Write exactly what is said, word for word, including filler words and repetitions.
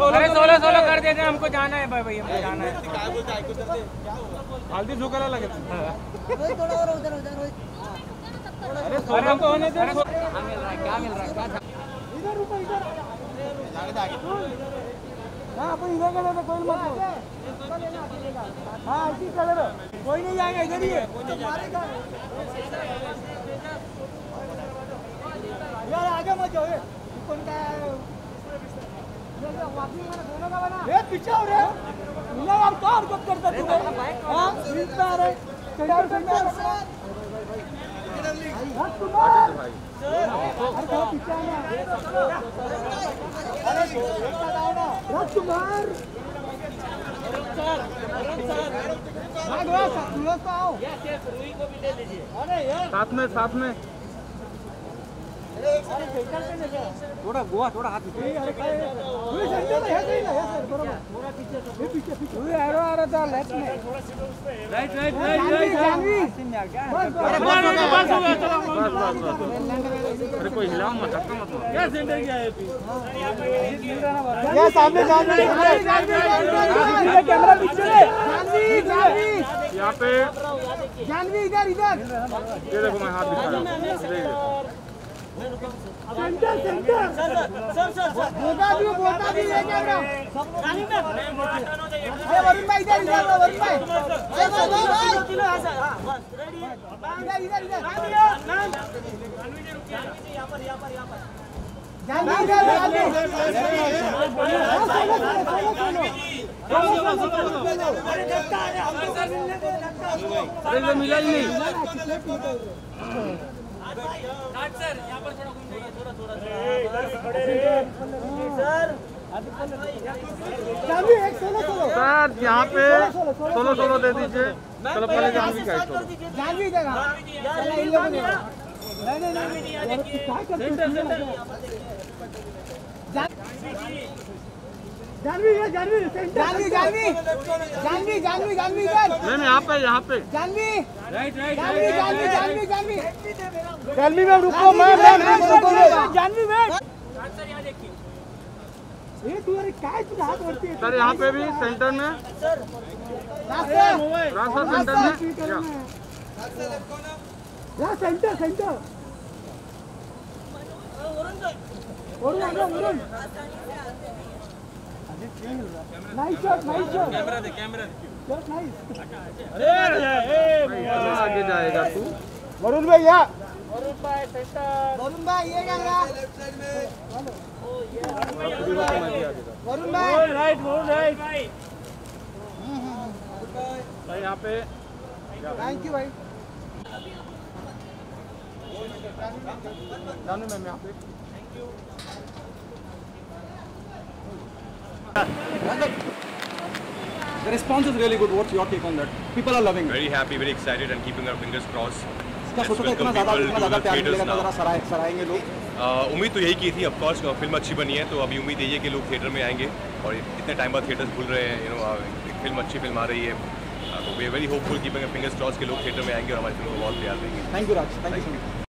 अरे सोलह सोलह कर देते, हमको जाना है भाई, हमको जाना है। हल्दी झोंकायला लगे थोड़ा और उधर उधर। अरे सोलह तो होने दे। क्या मिल रहा है, क्या मिल रहा है, क्या इधर रुको, इधर हाँ अपन इधर का तो कोई मत हाँ ऐसी चले रहो, कोई नहीं जाएगा इधर ही है यार, आगे मत जाओ। कौन का ये पीछे हो रहे ना यार, क्या हरकत करता तू? हां बीच में आ रहे सेंटर सेंटर राजकुमार भाई, अरे क्या पीछे आना, अरे राजकुमार भाग लो, सुनो तो आओ। यस यस, रूही को भी दे दीजिए। अरे यार साथ में साथ में थोड़ा गोवा, थोड़ा हाथ पीछे। अरे काय रूही सेंटर है, सही ना, यस बरोबर, थोड़ा पीछे ये पीछे पीछे। रूही एरो आ रहा था लेफ्ट में, right right right right Janvi scene में आ गया। अरे बस हो गया, बस हो गया, चलो बस बस बस। अरे कोई हिलाओ मत, धक्का मत मारो। क्या सेंटर क्या है अभी? ये सामने सामने कैमरा पीछे, जानवी जानवी यहां पे, जानवी इधर इधर, ये देखो मैं हाथ दिखा रहा हूं, centre centre sir sir sir sir बोलता भी बोलता भी ये कैमरा रानी में, ये वरुण भाई इधर इधर, वरुण भाई ये भाई किलो है सर। हां बस रेडी है, इधर इधर इधर जानवी जी, रुकिए यहां पर यहां पर यहां पर जानवी इधर जानवी अरे धक्का आ रहा, हमको मिलने दो धक्का। अरे ये मिला ही नहीं राज सर, यहाँ पर थोड़ा घूम जाइए, थोड़ा थोड़ा सर जानवी एक सोलो सोलो सर, यहाँ पे सोलो सोलो दे दीजिए। चलो पहले जानवी का सोलो, जानवी जगह नहीं नहीं नहीं, क्या करते हैं जानवी ये जानवी जानवी जानवी जानवी जानवी जानवी इधर नहीं नहीं, यहाँ पे यहाँ पे जानवी राइट राइट जानवी जानवी जानवी जानवी जानवी में रुको, मैं मैं मैं जानवी में राज सर यहाँ देखिए। ये तू अरे काय तुझे हाथ वरती है सर, यहाँ पे भी सेंटर में, रास्ता रास्ता सेंटर में, या centre centre Varun Varun Varun nice shot nice shot, camera दे, कैमरा दे। Shot nice. अरे आगे जाएगा तू, वरुण भैया, वरुण भाई सेंटर, वरुण भाई ये कैमरा वरुण भाई राइट वरुण राइट भाई, यहाँ पे थैंक यू भाई। जानू मैम यहाँ पे The response is really good. What's your take on that? People are loving it. Very happy, very excited, and keeping our fingers crossed. क्या सोचा था इतना ज़्यादा इतना ज़्यादा प्यार मिलेगा तो ज़रा सराय सराएंगे लोग? उम्मीद तो यही की थी, ऑफ कोर्स फिल्म अच्छी बनी है तो अभी उम्मीद यही है कि लोग थिएटर में आएंगे और इतने टाइम बाद थिएटर्स खुल रहे हैं, यू नो एक फिल्म अच्छी फिल्म आ रही है तो we are very hopeful, keeping fingers cross के लोग थिएटर में आएंगे और हमारी फिल्म को बहुत प्यार देंगे। Thank you, Raj. Thank you so much.